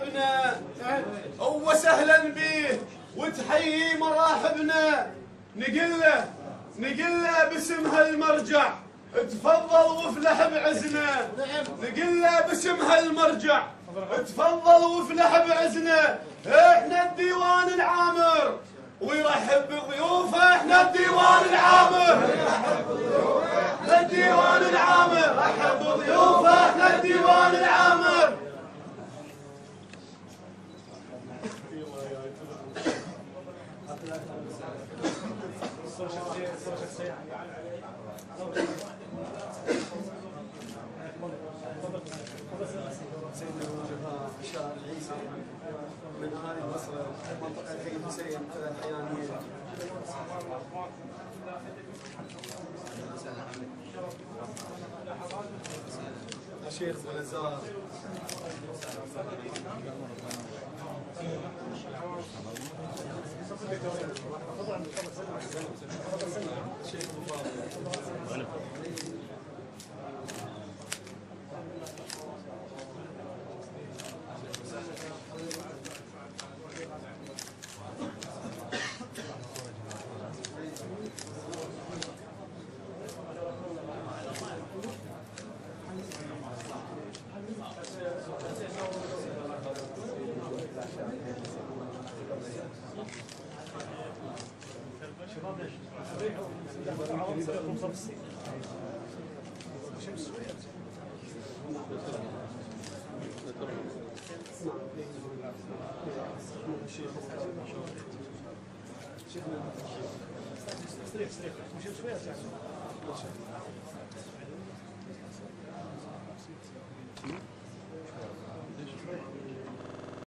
مرحبنا وسهلا به وتحيي مراحبنا. نقل له باسم هالمرجع تفضل وافلح بعزنا. نقل له باسم هالمرجع تفضل وافلح بعزنا. احنا الديوان العامر ويرحب بضيوفه. احنا الديوان العامر، احنا الديوان العامر، رحب بضيوفه. احنا الديوان العامر. سيدنا الوجهاء بشار العيسى من اهالي مصر منطقه عين حسين الحيانيه. الشيخ بنزار الشيخ مفاضل شيخنا